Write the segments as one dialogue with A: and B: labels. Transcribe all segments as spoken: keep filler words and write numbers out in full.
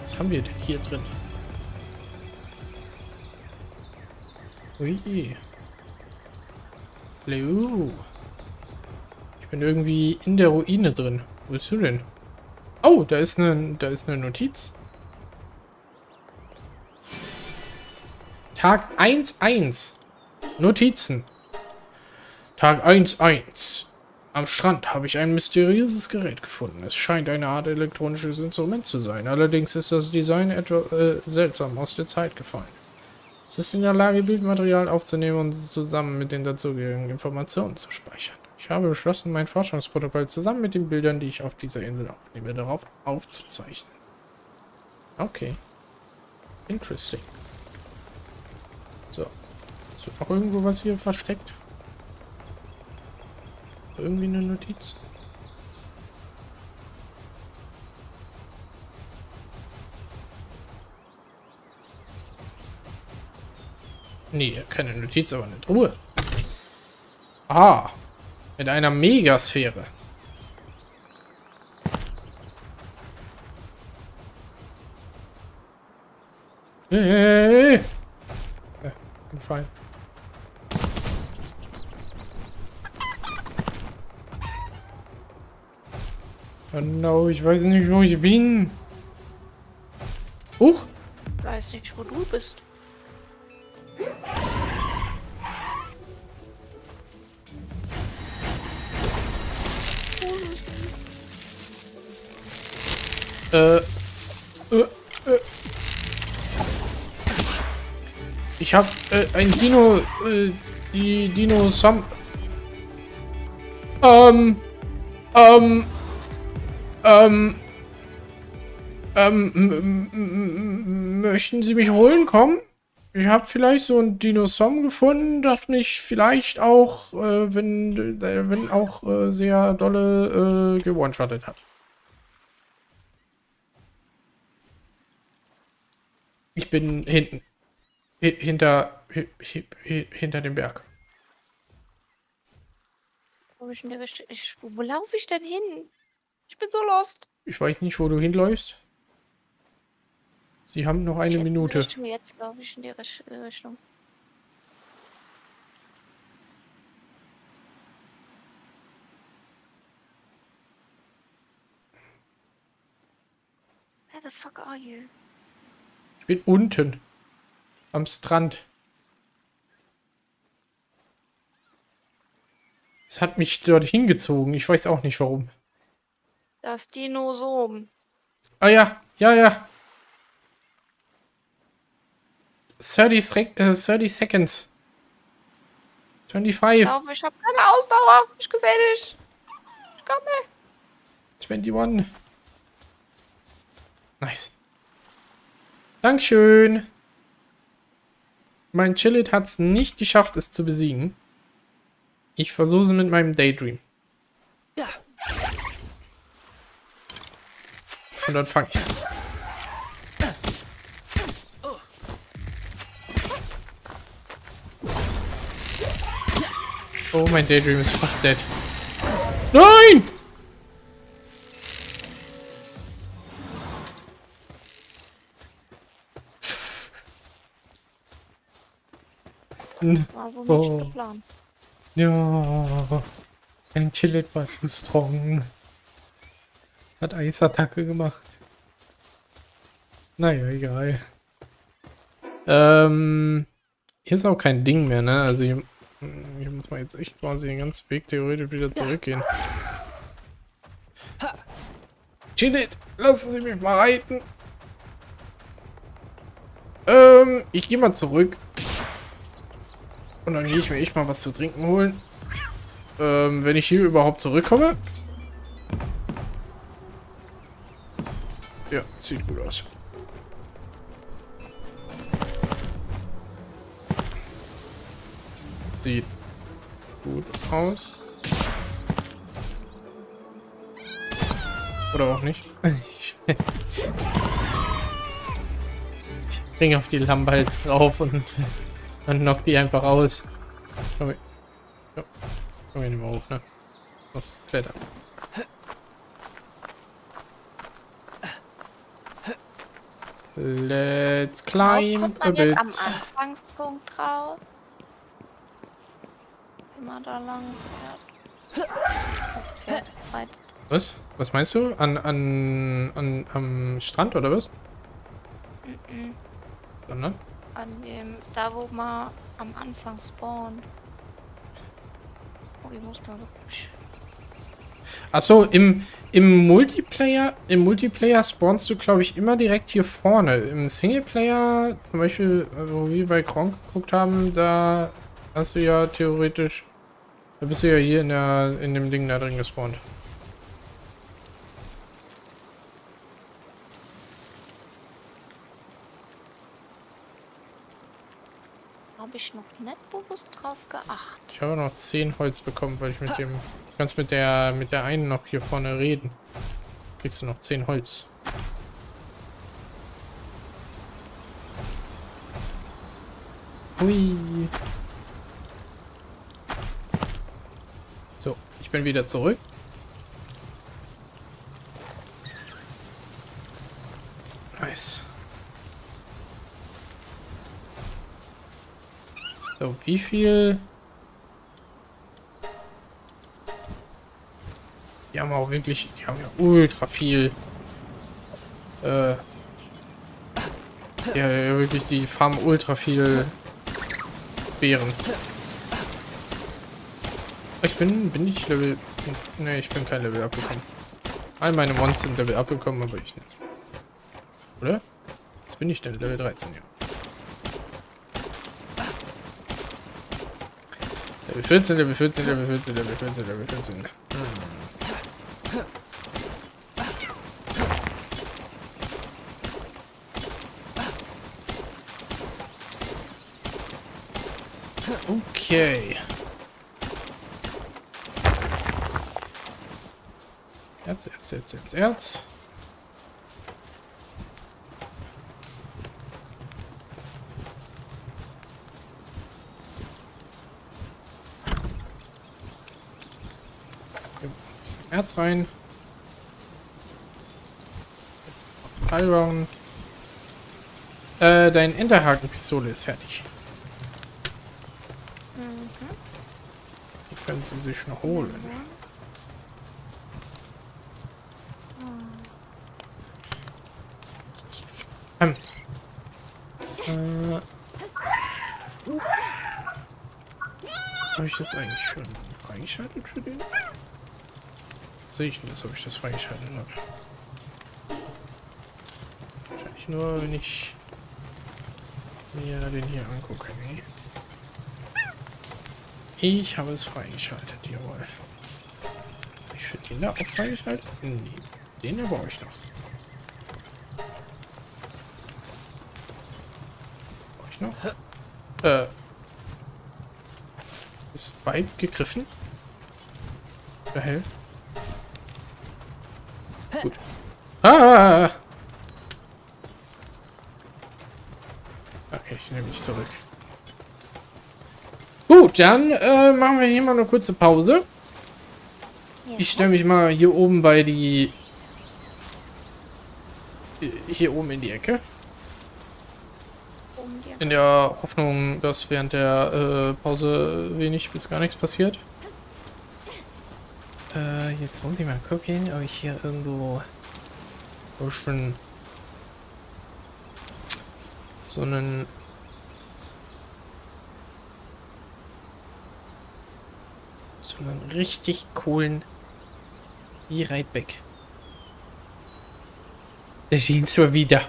A: Was haben wir denn hier drin? Ui. Hallo. Ich bin irgendwie in der Ruine drin. Wo bist du denn? Oh, da ist eine, da ist eine Notiz. Tag eins eins. Notizen. Tag eins eins. Am Strand habe ich ein mysteriöses Gerät gefunden. Es scheint eine Art elektronisches Instrument zu sein. Allerdings ist das Design etwas äh, seltsam aus der Zeit gefallen. Es ist in der Lage, Bildmaterial aufzunehmen und zusammen mit den dazugehörigen Informationen zu speichern. Ich habe beschlossen, mein Forschungsprotokoll zusammen mit den Bildern, die ich auf dieser Insel aufnehme, darauf aufzuzeichnen. Okay. Interesting. So. Ist noch irgendwo was hier versteckt? Irgendwie eine Notiz? Nee, keine Notiz, aber eine Truhe. Ah, mit einer Megasphäre. Hey! Ja, bin fein. Oh no, ich weiß nicht, wo ich bin. Huch!
B: Ich weiß nicht, wo du bist.
A: Äh, äh, äh. Ich hab äh, ein Dino, äh, die Dino Sam. Ähm, ähm, ähm, ähm, möchten Sie mich holen? Kommen? Ich habe vielleicht so ein Dino-Som gefunden, das mich vielleicht auch, äh, wenn, äh, wenn auch äh, sehr dolle äh, gewone-shottet hat. Ich bin hinten. H hinter, hinter dem Berg.
B: Wo, ich denn, ich, wo laufe ich denn hin? Ich bin so lost.
A: Ich weiß nicht, wo du hinläufst. Sie haben noch eine
B: ich
A: Minute.
B: Richtung jetzt laufe ich in die Richtung. Where the fuck are you?
A: Ich bin unten. Am Strand. Es hat mich dorthin gezogen. Ich weiß auch nicht warum.
B: Das Dinosom.
A: Ah ja, ja, ja. dreißig, äh, dreißig Seconds. fünfundzwanzig.
B: Ich glaube, ich habe keine Ausdauer. Ich sehe dich. Ich komme.
A: einundzwanzig. Nice. Dankeschön. Mein Chillit hat es nicht geschafft, es zu besiegen. Ich versuche es mit meinem Daydream.
C: Ja.
A: Und dann fange ich. Oh, mein Daydream ist fast dead. Nein!
B: War wohl
A: Oh.
B: nicht geplant.
A: Ja, ein Chillet war too strong. Hat Eisattacke gemacht. Naja, egal. Ähm, hier ist auch kein Ding mehr, ne? Also hier, hier muss man jetzt echt quasi den ganzen Weg theoretisch wieder zurückgehen. Chillet, lassen Sie mich mal reiten. Ähm, ich gehe mal zurück. Und dann gehe ich mir echt mal was zu trinken holen. Ähm, wenn ich hier überhaupt zurückkomme. Ja, sieht gut aus. Sieht gut aus. Oder auch nicht. Ich bringe auf die Lampe jetzt drauf und dann knockt die einfach aus. Komm, ja. Komm hier nicht mehr hoch, ne? Was? Klettern. Let's
B: Wo
A: climb
B: kommt
A: a
B: man jetzt
A: bit.
B: am Anfangspunkt raus? Wenn man da lang fährt. Das Pferd weit.
A: Was? Was meinst du? An, an, an, am Strand oder was?
B: Mm-mm.
A: Sondern?
B: An dem, da wo man am Anfang spawnt. Oh, ich muss mal wirklich.
A: Achso, im, im Multiplayer, im Multiplayer spawnst du, glaube ich, immer direkt hier vorne. Im Singleplayer, zum Beispiel, wo wir bei Kronk geguckt haben, da hast du ja theoretisch, da bist du ja hier in der, in dem Ding da drin gespawnt.
B: Habe ich noch nicht bewusst drauf geachtet.
A: Ich habe noch zehn Holz bekommen, weil ich mit dem, du kannst mit der, mit der einen noch hier vorne reden. Kriegst du noch zehn Holz. Hui. So, ich bin wieder zurück. Nice. So, wie viel? Die haben auch wirklich, die haben ja ultra viel. Äh, ja, ja, wirklich, die farmen ultra viel Beeren. Ich bin, bin ich Level, ne, ich bin kein Level abgekommen. All meine Monster sind Level abgekommen, aber ich nicht. Oder? Was bin ich denn? Level dreizehn, ja. Level vierzehn, Level vierzehn, Level vierzehn, Level vierzehn, Level vierzehn. Hm. Okay. Erz, Erz, Erz, Erz, Erz. Erz rein. Allround. Äh, dein Enterhaken-Pistole ist fertig.
B: Mhm.
A: Die können sie sich noch holen. Ähm. Äh. Habe ich das eigentlich schon freigeschaltet für den? Sehe ich denn das, ob ich das freigeschaltet habe? Wahrscheinlich nur, wenn ich mir den hier angucke. Nee. Ich habe es freigeschaltet, jawohl. Ich finde den da auch freigeschaltet? Nee, den da brauche ich noch. Brauche ich noch? Äh. Ist weit gegriffen? Der hell? Gut. Ah! Okay, ich nehme mich zurück. Gut, dann äh, machen wir hier mal eine kurze Pause.
B: Ja.
A: Ich stelle mich mal hier oben bei die... Hier oben in die Ecke.
B: Um die
A: In der Hoffnung, dass während der äh, Pause wenig bis gar nichts passiert. Äh, jetzt muss ich mal gucken, ob ich hier irgendwo so schon so einen so einen richtig coolen E-Rideback. Da sind wir wieder.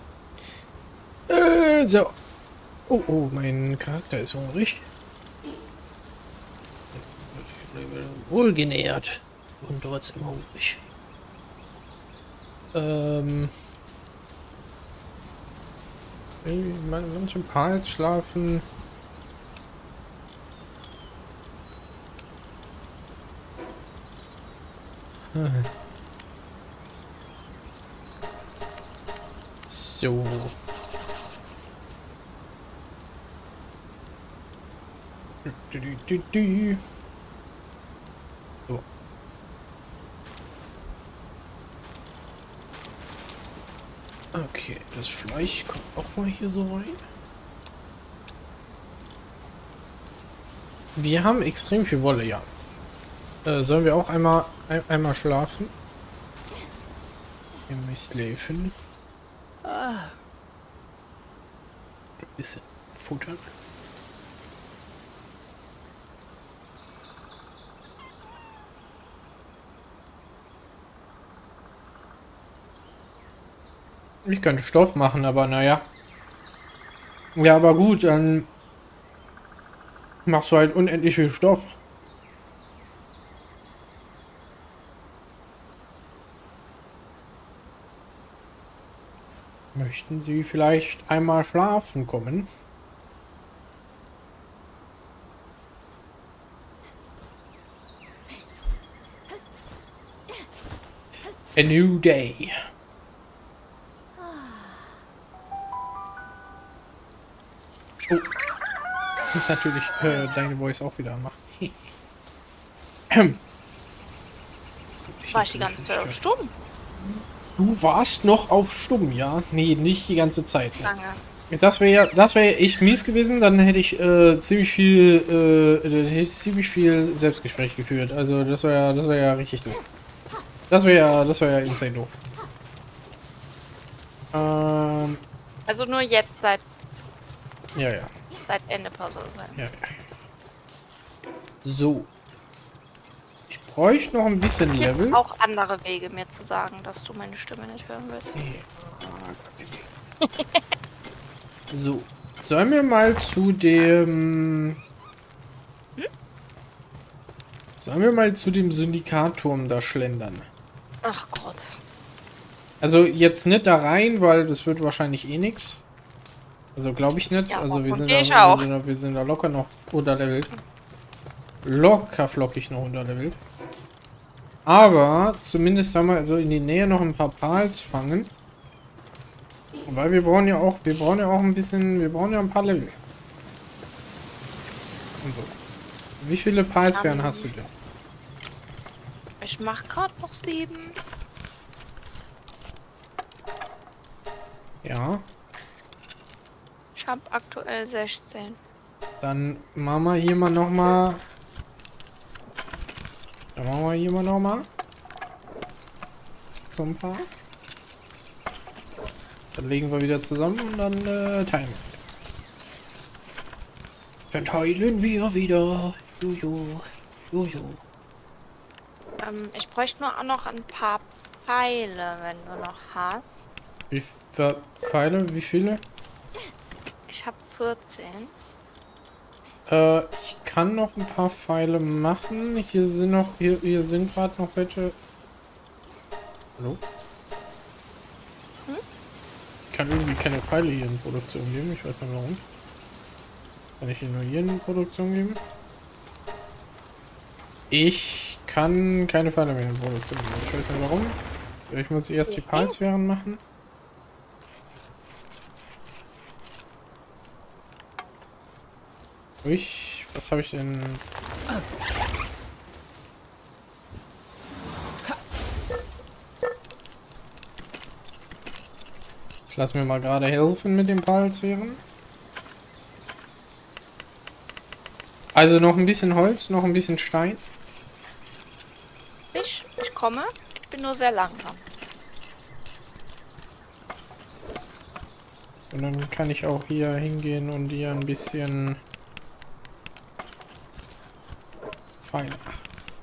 A: Äh, so. Oh, oh, mein Charakter ist hungrig. Wohlgenährt und trotzdem hungrig. Ähm. Manche Pals schlafen. So. Du, du, du, du. So. Okay, das Fleisch kommt auch mal hier so rein. Wir haben extrem viel Wolle, ja. Äh, sollen wir auch einmal ein, einmal schlafen? Im Mistläfen. Ah. Ein bisschen futtern. Ich könnte Stoff machen, aber naja. Ja, aber gut, dann machst du halt unendlich viel Stoff. Möchten Sie vielleicht einmal schlafen kommen? A new day. Oh. Ich muss natürlich äh, deine Voice auch wieder anmachen.
B: War ich die ganze Zeit auf stumm?
A: Du warst noch auf stumm, ja? Nee, nicht die ganze Zeit.
B: Lange.
A: Das wäre ja, das wäre echt mies gewesen, dann hätte ich äh, ziemlich viel, äh, hätte ich ziemlich viel Selbstgespräch geführt. Also das wäre ja, das wäre ja richtig doof. Das wäre ja, das wäre ja insane doof. Ähm,
B: also nur jetzt seit.
A: Ja, ja.
B: Seit Ende Pause.
A: Ja, ja. So. Ich bräuchte noch ein bisschen
B: Es
A: Level.
B: gibt auch andere Wege, mir zu sagen, dass du meine Stimme nicht hören willst.
A: So. Sollen wir mal zu dem... Hm? Sollen wir mal zu dem Syndikatturm da schlendern?
B: Ach Gott.
A: Also jetzt nicht da rein, weil das wird wahrscheinlich eh nichts. Also glaube ich nicht.
B: Ja,
A: also wir sind,
B: ich
A: da,
B: auch.
A: wir, sind da, wir sind da locker noch unterlevelt. Locker flockig noch unterlevelt. Aber zumindest haben wir also in die Nähe noch ein paar Pals fangen. Weil wir brauchen ja auch, wir brauchen ja auch ein bisschen, wir brauchen ja ein paar Level. Und so. Wie viele Palsphären hast du denn?
B: Ich mach gerade noch sieben.
A: Ja.
B: Ich habe aktuell sechzehn.
A: Dann machen wir hier mal noch mal. Dann machen wir hier mal noch mal. So ein paar. Dann legen wir wieder zusammen und dann äh, teilen wir. Dann teilen wir wieder. Jojo. Jojo.
B: Ähm, ich bräuchte nur auch noch ein paar Pfeile, wenn du noch hast.
A: Wie viele Pfeile? Wie viele?
B: Ich habe vierzehn.
A: Äh, ich kann noch ein paar Pfeile machen. Hier sind noch, hier, hier sind gerade noch welche. Hallo?
B: Hm?
A: Ich kann irgendwie keine Pfeile hier in Produktion geben. Ich weiß nicht warum. Kann ich ihn nur hier in Produktion geben? Ich kann keine Pfeile mehr in Produktion geben. Ich weiß nicht warum. Ich muss erst die Palsphären machen. Ich, was habe ich denn? Ich lasse mir mal gerade helfen mit den Palsphären. Also noch ein bisschen Holz, noch ein bisschen Stein.
B: Ich, ich komme. Ich bin nur sehr langsam.
A: Und dann kann ich auch hier hingehen und hier ein bisschen Pfeile machen.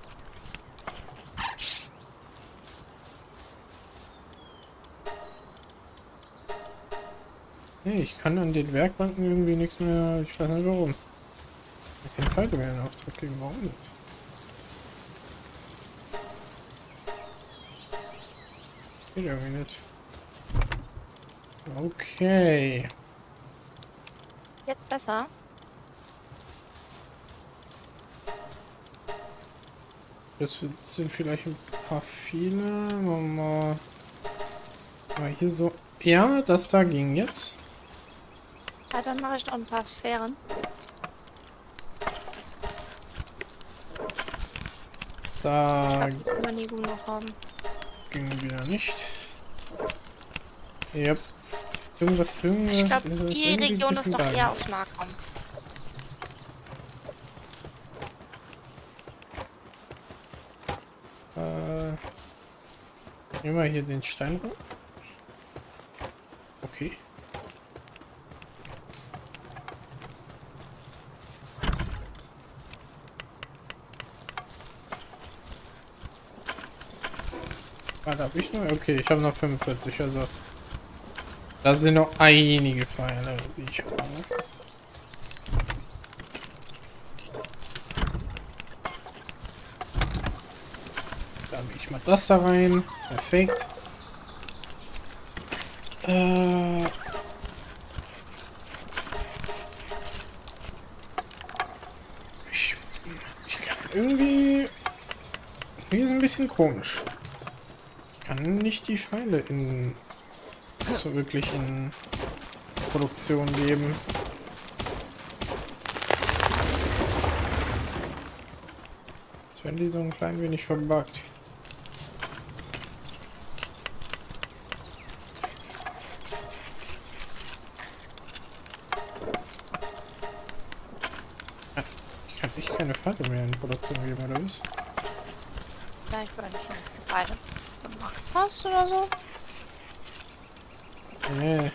A: Nee, ich kann an den Werkbanken irgendwie nichts mehr. Ich weiß nicht warum. Ich kann Pfeile mehr in Auftrag geben. Warum nicht? Geht irgendwie nicht. Okay.
B: Jetzt besser.
A: Das sind vielleicht ein paar viele. Machen wir mal, mal hier so. Ja, das da ging jetzt.
B: Ja, dann mache ich noch ein paar Sphären.
A: Da
B: Ich will nie gut noch haben.
A: ging wieder nicht. Yep. Irgendwas, irgendwas.
B: Ich glaube,
A: ist
B: die
A: irgendwie ein
B: Region ist
A: bisschen
B: doch
A: geil.
B: eher auf Nahkampf.
A: Äh, nehmen wir hier den Stein rum. Okay. Ah, da habe ich noch. Okay, ich habe noch fünfundvierzig, also. Da sind noch einige Pfeile, die ich habe. Da habe ich mal das da rein. Perfekt. Äh. Ich, ich kann irgendwie. Hier ist ein bisschen komisch. Ich kann nicht die Pfeile in. So wirklich in Produktion geben. Jetzt werden die so ein klein wenig verbuggt. Ich kann echt keine Pfeile mehr in Produktion geben, oder was?
B: Vielleicht werden schon beide gemacht hast oder so.
A: Nee.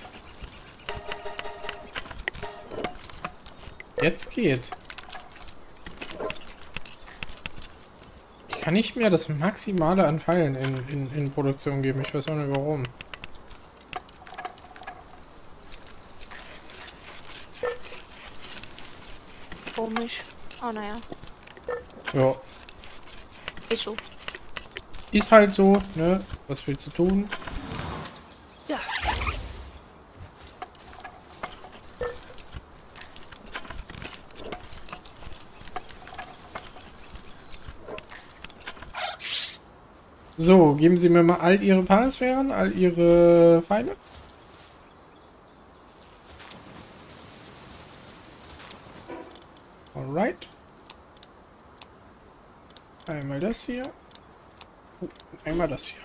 A: Jetzt geht. Ich kann nicht mehr das Maximale an Pfeilen in, in, in Produktion geben. Ich weiß auch nicht warum.
B: Komisch. Oh, naja.
A: Ja.
B: Ist so.
A: Ist halt so, ne? Was willst du tun?
C: Ja.
A: So, geben Sie mir mal all Ihre Palasphären, all Ihre Pfeile. Alright. Einmal das hier. Oh, einmal das hier.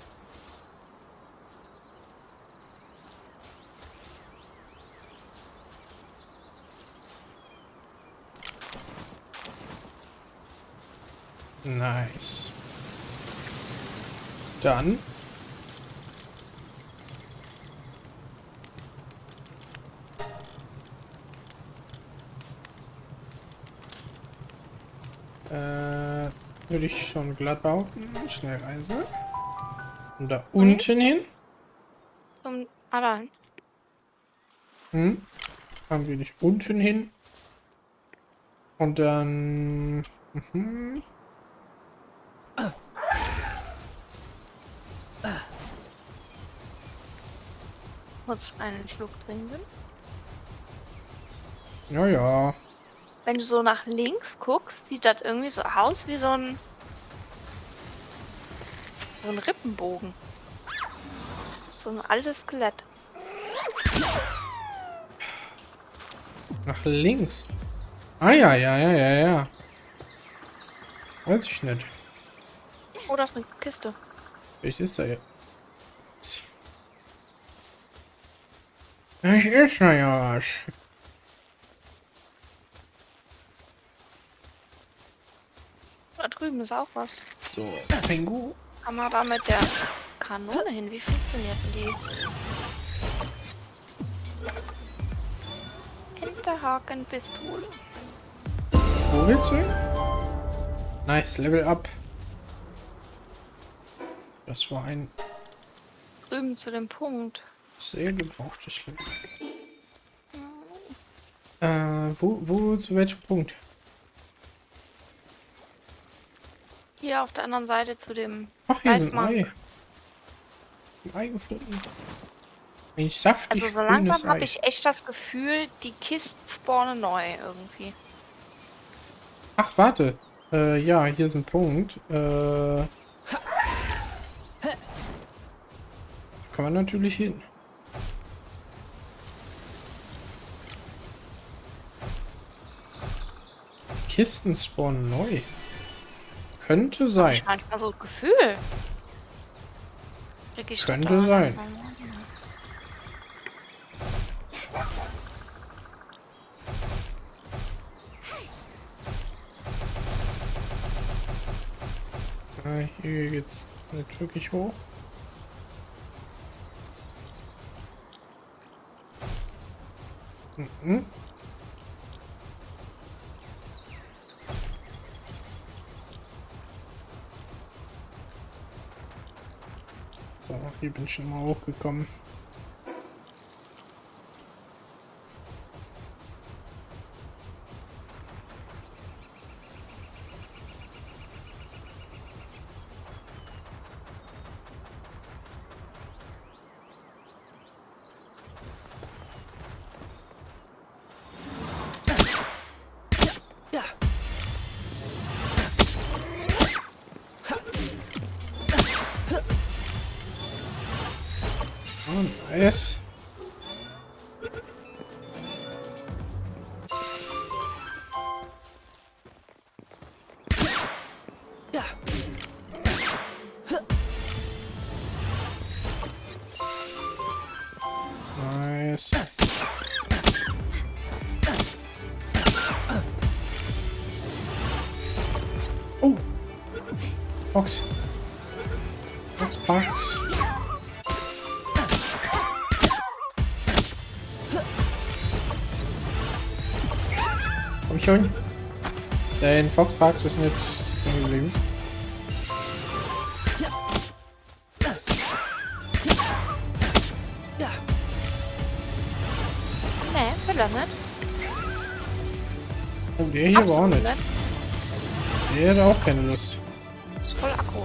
A: Nice. Dann äh, würde ich schon glatt behaupten. Schnellreise. Und da
B: Wohin?
A: unten hin.
B: Zum Alan.
A: Hm. Dann will ich unten hin. Und dann. Mhm.
B: Kurz einen Schluck trinken.
A: Ja, ja.
B: Wenn du so nach links guckst, sieht das irgendwie so aus wie so ein so ein Rippenbogen. So ein altes Skelett.
A: Nach links. Ah ja, ja, ja, ja, ja. Weiß ich nicht.
B: Oh, das ist eine Kiste.
A: Vielleicht ist da jetzt. Ich ist da ja was.
B: Da drüben ist auch was.
A: So, Pingu.
B: Kann man da mit der Kanone hin? Wie funktioniert denn die? Hinterhakenpistole.
A: Wo willst du hin? Nice, Level up. Das war ein
B: Drüben zu dem Punkt.
A: sehr gebrauchtes Level. Äh, wo, wo, zu welchem Punkt?
B: Hier auf der anderen Seite zu dem
A: Ach, hier ist ein
B: Reismarkt.
A: Ei. Ein Ei gefunden. Ein saftig
B: Also so
A: grünes
B: langsam
A: Ei.
B: habe ich echt das Gefühl, die Kisten spawnen neu irgendwie.
A: Ach, warte. Äh, ja, hier ist ein Punkt. Äh, kann man natürlich hin. Kisten spawnen neu. Könnte sein.
B: Ich manchmal so ein Gefühl. Krieg ich
A: Könnte
B: total.
A: sein. Äh, hier geht's nicht wirklich hoch. Mhm. So, hier bin ich schon mal hochgekommen.
C: Ja.
A: Oh, nice.
C: Ja.
A: Nice. Oh. Box. Box, Box. Komm schon. Dein Foxbox ist nicht stehen geblieben.
C: Ja.
B: Nee, will er nicht.
A: Oh, der hier war auch
B: Absolut
A: nicht. Der hat auch keine Lust.
B: Ist voll Akku.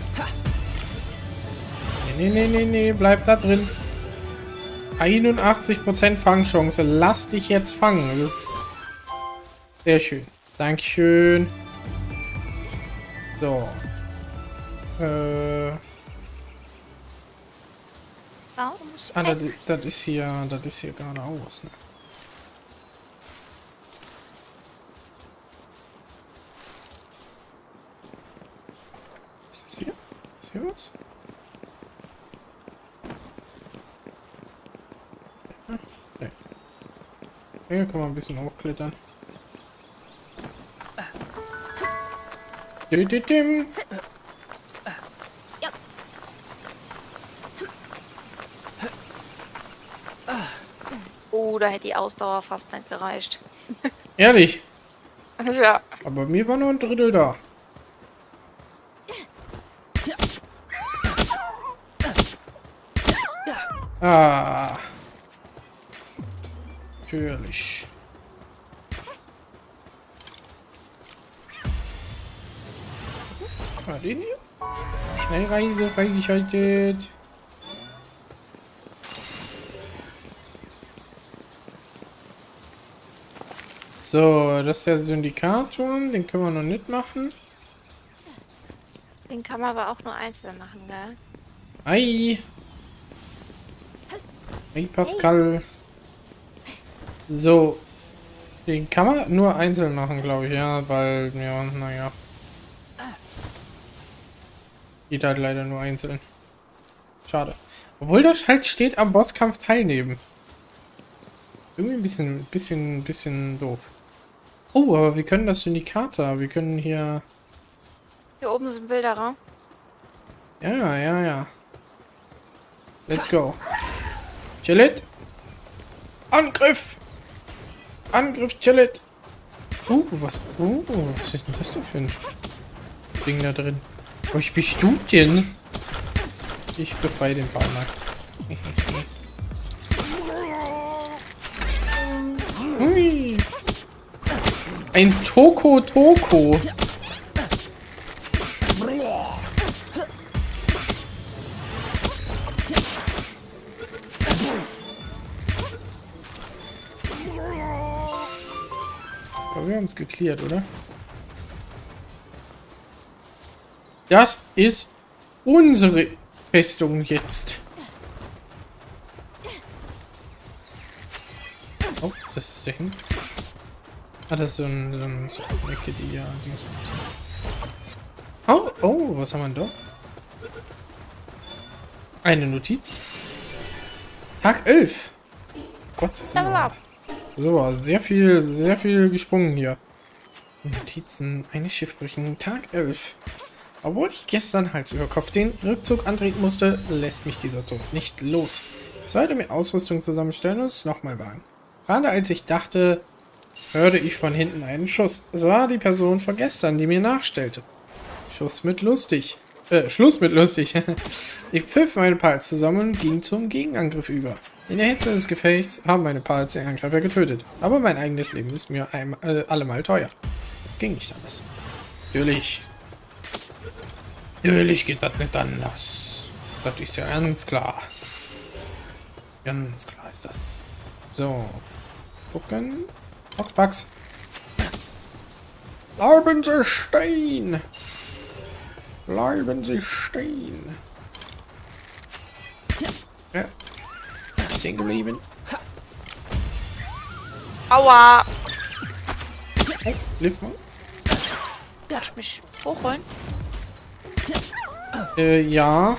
A: Nee, nee, nee, nee, bleib da drin. einundachtzig Prozent Fangchance. Lass dich jetzt fangen. Das ist sehr schön. Dankeschön. So. Äh.
B: Ja, du musst
A: Ah, das,
B: weg.
A: das ist hier. Das ist hier geradeaus, ne? Ist das hier? Ist hier was? Nee. Hier kann man ein bisschen hochklettern. Dididim.
B: Ja. Oh, da hätte die Ausdauer fast nicht gereicht.
A: Ehrlich.
B: Ja.
A: Aber mir war nur ein Drittel da. Ah. Natürlich. Ah, den hier? Schnellreise freigeschaltet. So, das ist der Syndikator. Den können wir noch nicht machen.
B: Den kann man aber auch nur einzeln machen, gell?
A: Ei. Ei, Pascal. So. Den kann man nur einzeln machen, glaube ich, ja, weil, ja, naja. Geht halt leider nur einzeln. Schade. Obwohl das halt steht, am Bosskampf teilnehmen. Irgendwie ein bisschen, bisschen, bisschen doof. Oh, aber wir können das Syndikator. Wir können hier...
B: Hier oben sind Wilderer.
A: Ja, ja, ja. Let's go. Chillet. Angriff. Angriff, Chillet. Oh, was? Oh, was ist denn das da für ein Ding da drin? Oh, ich bist du denn? Ich befreie den Baumarkt. Hui. Ein Toko Toko. Aber wir haben es geklärt, oder? Das ist unsere Festung jetzt. Oh, ist das das da hinten? Ah, das ist so ein, so ein, so eine Ecke, die ja... Oh, oh, was haben wir denn da? Eine Notiz. Tag elf. Gott, das ist
B: Level up.
A: so, sehr viel, sehr viel gesprungen hier. Notizen, eine Schiffbrüchung, Tag elf. Obwohl ich gestern Hals über Kopf den Rückzug antreten musste, lässt mich dieser Tod nicht los. Ich sollte mir Ausrüstung zusammenstellen und es nochmal wagen. Gerade als ich dachte, hörte ich von hinten einen Schuss. Es war die Person von gestern, die mir nachstellte. Schuss mit lustig. Äh, Schluss mit lustig. Ich pfiff meine Pals zusammen und ging zum Gegenangriff über. In der Hitze des Gefechts haben meine Pals den Angreifer getötet. Aber mein eigenes Leben ist mir ein, äh, allemal teuer. Es ging nicht anders. Natürlich. Natürlich geht das nicht anders. Das ist ja ganz klar. Ganz klar ist das. So. Gucken. Boxbugs. Bleiben Sie stehen. Bleiben Sie stehen. Ja. Stehen geblieben.
B: Aua!
A: Oh, lief mal.
B: Darf ich mich hochholen?
A: Äh, ja.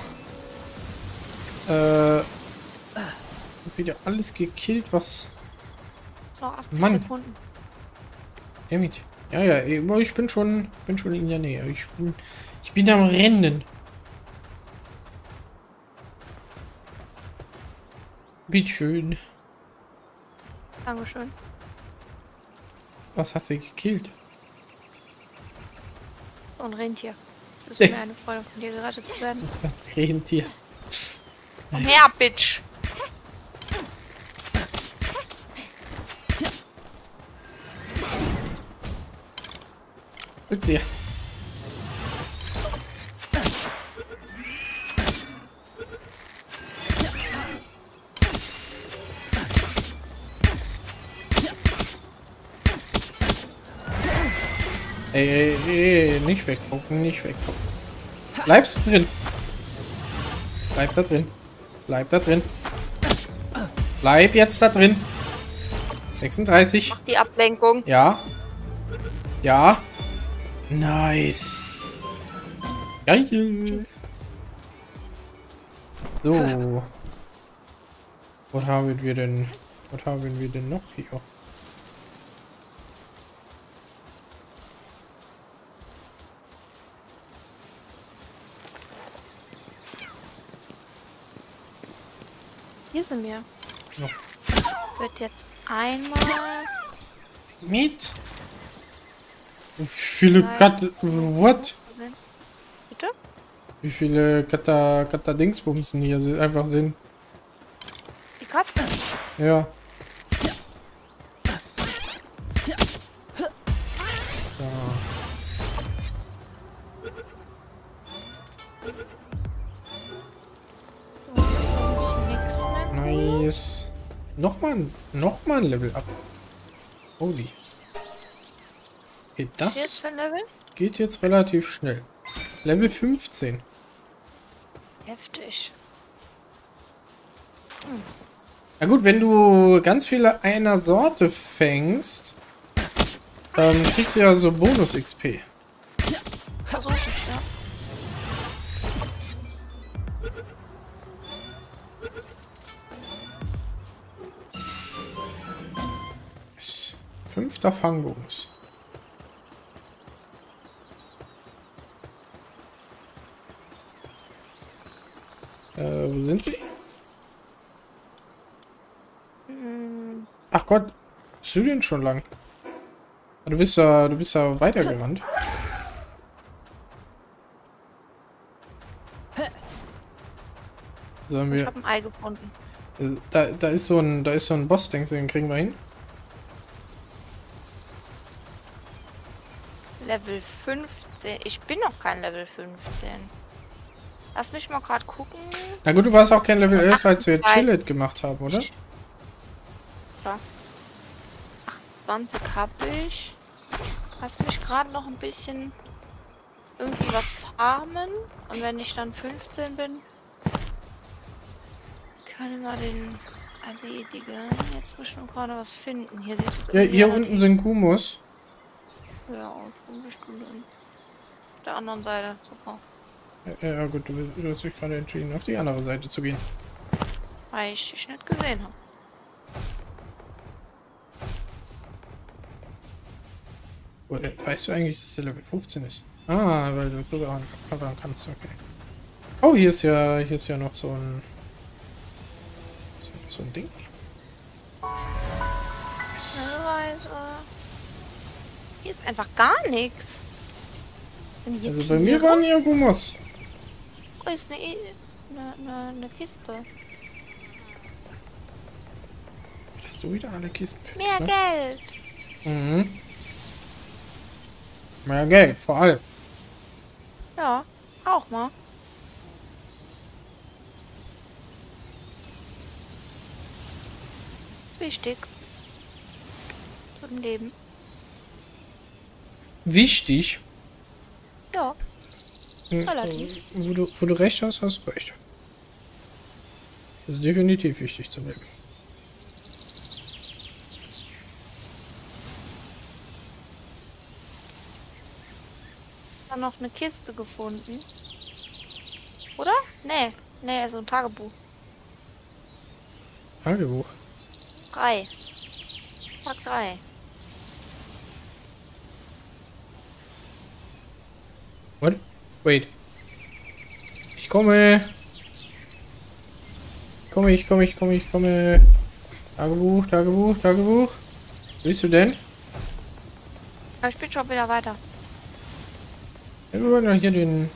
A: Äh. Wieder alles gekillt, was.
B: Noch achtzig
A: Mann.
B: Sekunden.
A: Damit. Ja, ja, ich bin schon, bin schon in der Nähe. Ich bin, ich bin am Rennen. Bitteschön.
B: Dankeschön.
A: Was hat sie gekillt?
B: So ein Rentier. Das ist mir eine Freude, von dir gerettet zu werden.
A: Rentier.
B: Komm her, Bitch!
A: Willst du ja? Ey, ey, ey, nicht weggucken, nicht weggucken. Bleibst du drin? Bleib da drin. Bleib da drin. Bleib jetzt da drin. sechsunddreißig.
B: Mach die Ablenkung.
A: Ja. Ja. Nice. Geil. So. Was haben wir denn? Was haben wir denn noch hier?
B: Hier sind wir.
A: Noch.
B: Wird jetzt einmal.
A: Mit? Wie viele
B: Nein.
A: Kat... What?
B: Bitte?
A: Wie viele Kata... Kata-Dingsbumsen hier si- einfach sind?
B: Die Katze.
A: Ja. So.
B: Ist nix mit.
A: Nice. Nochmal, nochmal ein Level up. Holy. Geht
B: Was jetzt
A: das?
B: für ein Level?
A: Geht jetzt relativ schnell. Level fünfzehn.
B: Heftig.
A: Na gut, wenn du ganz viele einer Sorte fängst, dann kriegst du ja so Bonus-X P.
B: Versuch ich, ja.
A: Fünfter Fangbonus. Äh, wo sind sie?
B: Hm,
A: Ach Gott, bist du denn schon lang? Du bist ja, du bist ja weitergerannt. Sollen
B: ich
A: wir?
B: habe ein Ei gefunden.
A: äh, Da, da ist so ein, da ist so ein Boss, denkst du, den kriegen wir hin?
B: Level fünfzehn. Ich bin noch kein Level fünfzehn. Lass mich mal gerade gucken.
A: Na gut, du warst auch kein Level elf, als wir
B: achtundzwanzig.
A: Chillet gemacht haben, oder?
B: Ja. achtundzwanzig habe ich. Lass mich gerade noch ein bisschen irgendwie was farmen. Und wenn ich dann fünfzehn bin, kann ich mal den erledigen. Jetzt muss ich noch gerade was finden. Hier sieht es
A: Ja,
B: irgendwie
A: hier
B: relativ-
A: unten sind Gumus.
B: Ja, und Stunden. Auf der anderen Seite. Super.
A: Ja, ja gut, du, du hast dich gerade entschieden, auf die andere Seite zu gehen.
B: Weil ich dich nicht gesehen habe.
A: Weißt du eigentlich, dass der Level fünfzehn ist? Ah, weil du drüber covern kannst, okay. Oh, hier ist ja, hier ist ja noch so ein so, so ein Ding.
B: Also, hier ist einfach gar nichts. Sind hier
A: Also bei
B: Tiere?
A: mir waren ja Gumos.
B: Oh, ist eine, eine, eine, eine Kiste.
A: Hast du wieder alle Kisten fix,
B: Mehr
A: ne?
B: Geld.
A: Mhm. Mehr Geld, vor allem.
B: Ja, auch mal. Wichtig. Im Leben.
A: Wichtig.
B: Ja,
A: Hm,
B: relativ.
A: Wo du, wo du recht hast, hast du recht. Das ist definitiv wichtig zu leben.
B: Dann noch eine Kiste gefunden. Oder? Nee. Nee, so ein Tagebuch.
A: Tagebuch.
B: Drei. Tag drei.
A: What? Wait. Ich komme. Ich komme, ich komme, ich komme, ich komme. Tagebuch, Tagebuch, Tagebuch. Wo bist du denn?
B: Aber ich bin schon wieder weiter.
A: Ja, wir wollen doch hier den.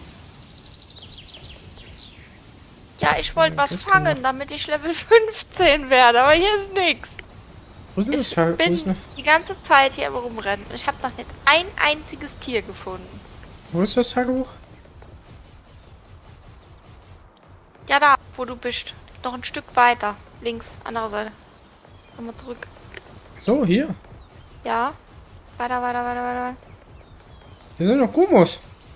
B: Ja, ich wollte was
A: das
B: fangen, damit ich Level fünfzehn werde, aber hier ist nichts.
A: Wo ist das
B: Ich
A: Tagebuch? Wo ist,
B: bin die ganze Zeit hier immer rumrennen. Ich habe noch nicht ein einziges Tier gefunden.
A: wo ist das Tagebuch?
B: Ja, da, wo du bist. Noch ein Stück weiter. Links, andere Seite. Komm mal zurück.
A: So, hier.
B: Ja. Weiter, weiter, weiter, weiter.
A: Hier sind noch Gumos.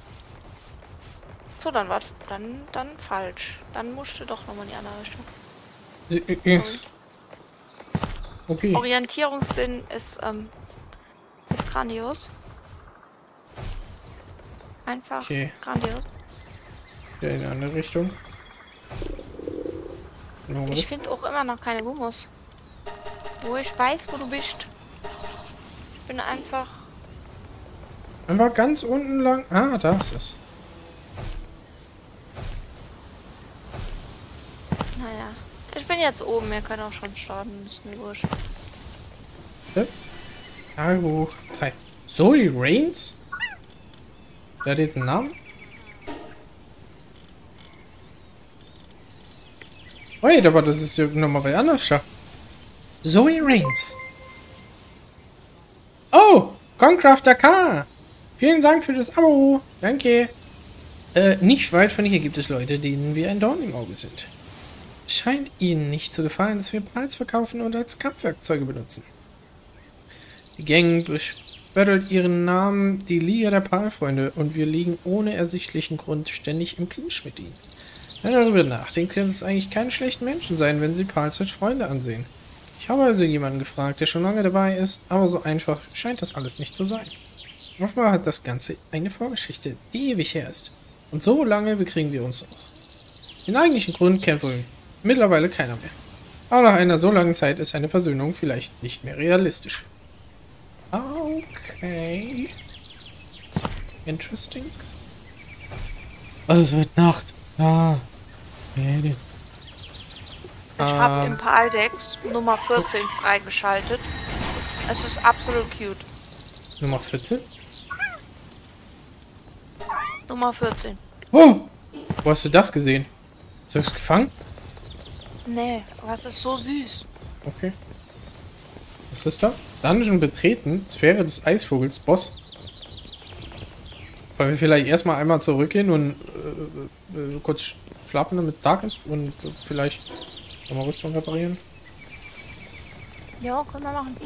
B: So, dann war dann dann falsch. Dann musst du doch nochmal in die andere Richtung.
A: Äh, äh, äh. Okay.
B: Orientierungssinn ist, ähm, ist grandios. Einfach
A: Okay.
B: grandios.
A: Wieder in eine andere Richtung. No.
B: Ich finde auch immer noch keine Gumos. Wo ich weiß, wo du bist. Ich bin einfach...
A: Einfach ganz unten lang. Ah, da ist es.
B: Naja. Ich bin jetzt oben. Wir können auch schon starten. Ist mir wurscht.
A: Tagebuch drei. Zoe Rains? Der hat jetzt einen Namen? Wait, aber das ist ja nochmal bei anders. Zoe Rains. Oh, Concrafter K. Vielen Dank für das Abo. Danke. Äh, nicht weit von hier gibt es Leute, denen wir ein Dorn im Auge sind. Scheint ihnen nicht zu gefallen, dass wir Preis verkaufen und als Kampfwerkzeuge benutzen. Die Gang bespöttelt ihren Namen, die Liga der Palfreunde, und wir liegen ohne ersichtlichen Grund ständig im Clinch mit ihnen. Wenn ihr darüber nachdenkt, können es eigentlich keine schlechten Menschen sein, wenn sie Pals als Freunde ansehen. Ich habe also jemanden gefragt, der schon lange dabei ist, aber so einfach scheint das alles nicht zu sein. Offenbar hat das Ganze eine Vorgeschichte, die ewig her ist. Und so lange bekriegen wir uns auch. Den eigentlichen Grund kennt wohl mittlerweile keiner mehr. Aber nach einer so langen Zeit ist eine Versöhnung vielleicht nicht mehr realistisch. Okay. Interesting. Also es wird Nacht. Ah.
B: Ich habe im Paldex Nummer vierzehn freigeschaltet. Es ist absolut cute.
A: Nummer vierzehn?
B: Nummer vierzehn.
A: Oh! Wo hast du das gesehen? Hast du es gefangen?
B: Nee, aber es ist so süß.
A: Okay. Was ist da? Dungeon betreten. Sphäre des Eisvogels. Boss. Wollen wir vielleicht erstmal einmal zurückgehen und äh, äh, kurz schlafen, damit Tag ist und äh, vielleicht nochmal Rüstung reparieren?
B: Ja, können wir machen.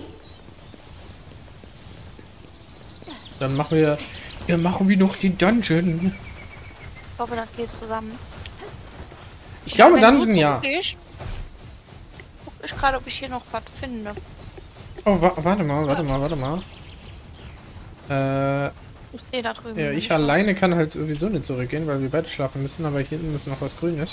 A: Dann machen wir... Ja, machen wir noch die Dungeon.
B: Ich hoffe, das geht zusammen.
A: Ich glaube
B: Wenn du
A: Dungeon, ja.
B: zurückgehst, guck ich gerade, ob ich hier noch was finde.
A: Oh, wa warte mal, warte mal, warte mal. Äh,
B: Ich sehe da drüben.
A: ja, ich alleine kann halt sowieso nicht zurückgehen, weil wir beide schlafen müssen, aber hier hinten ist noch was Grünes.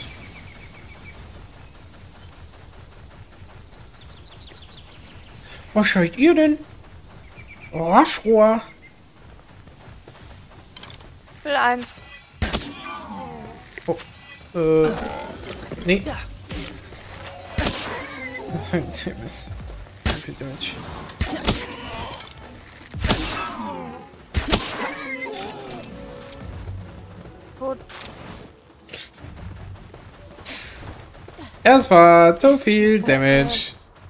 A: Was seid ihr denn? Raschrohr.
B: Level eins.
A: Oh. Äh. Nee.
C: Ja.
A: Bitte Mensch.
B: Gut.
A: Das war zu viel Damage.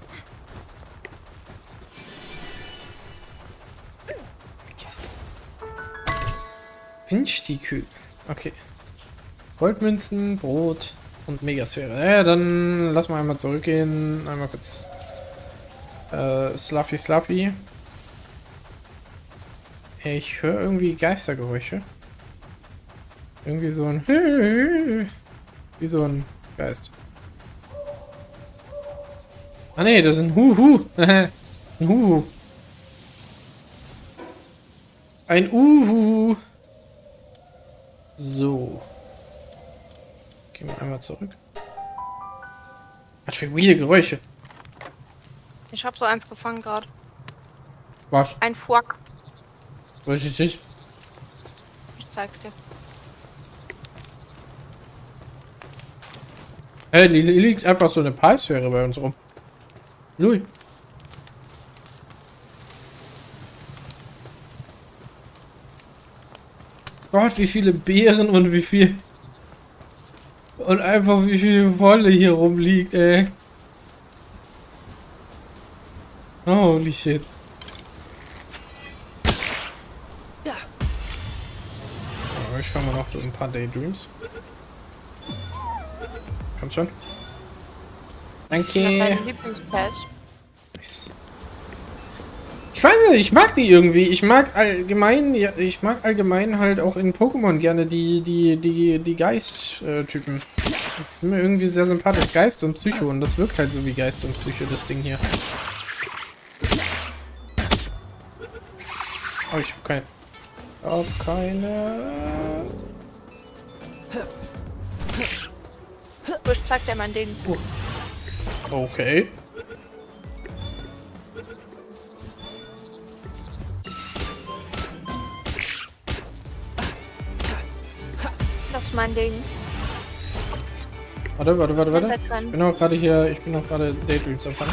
A: Windstickel. Okay. Goldmünzen, Brot und Megasphäre. Ja, dann lass mal einmal zurückgehen. Einmal kurz. Äh, Sluffy Sluffy. Hey, ich höre irgendwie Geistergeräusche. Irgendwie so ein wie so ein Geist. Ah ne, das ist ein Huhu. Ein Huhu. Ein Uhu. So. Gehen wir einmal zurück. Was für weirde Geräusche.
B: Ich hab so eins gefangen gerade.
A: Was?
B: Ein Fuck.
A: Was ist das?
B: Ich zeig's dir.
A: Hey, hier liegt einfach so eine Palsphäre bei uns rum. Louis. Gott, wie viele Beeren und wie viel... Und einfach wie viel Wolle hier rumliegt, ey. Holy shit.
C: Ja.
A: Aber ich fange mal noch so ein paar Daydreams. Komm schon. Danke.
B: Dein Lieblingspatch.
A: Ich weiß nicht, ich mag die irgendwie. Ich mag allgemein, ja, ich mag allgemein halt auch in Pokémon gerne die, die, die, die Geist-Typen. Das sind mir irgendwie sehr sympathisch. Geist und Psycho. Und das wirkt halt so wie Geist und Psycho, das Ding hier. Oh, ich hab keine. Ich hab keine.
B: Ich zeig dir mein Ding.
A: Oh. Okay.
B: Das ist mein Ding.
A: Warte, warte, warte, warte.
B: Komplett dran.
A: Ich bin auch gerade hier, ich bin auch gerade Daydreams am Fangen.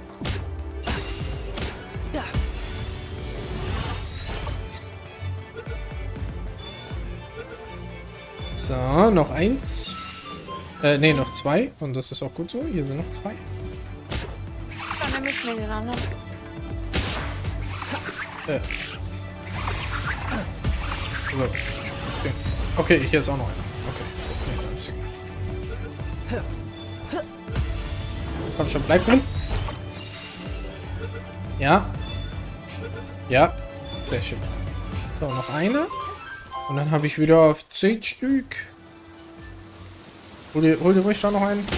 C: Ja.
A: So, noch eins. Äh, ne, noch zwei. Und das ist auch gut so. Hier sind noch zwei.
B: Dann nehme ich mir den anderen.
A: Äh. So. Okay. Okay, hier ist auch noch einer. Okay. Okay, dann ist egal. Komm schon, bleib drin. Ja. Ja. Sehr schön. So, noch einer. Und dann habe ich wieder auf zehn Stück. Hol dir, hol dir ruhig da noch einen.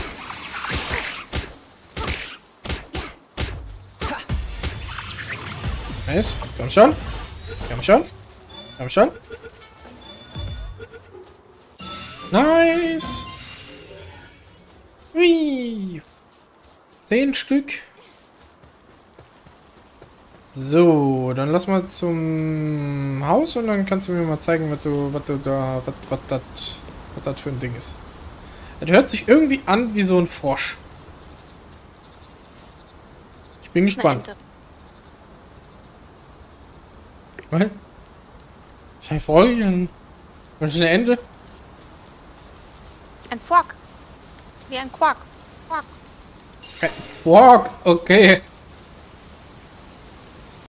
A: Nice. Komm schon. Komm schon. Komm schon. Nice. Hui. Zehn Stück. So, dann lass mal zum Haus und dann kannst du mir mal zeigen, was du, was du da, was, was das, was das für ein Ding ist. Das hört sich irgendwie an wie so ein Frosch. Ich bin gespannt. Was? Ist ein Vogel? Was ist eine Ente?
B: Ein Fuck. Wie ein Quack. Quack.
A: Ein Fork, okay.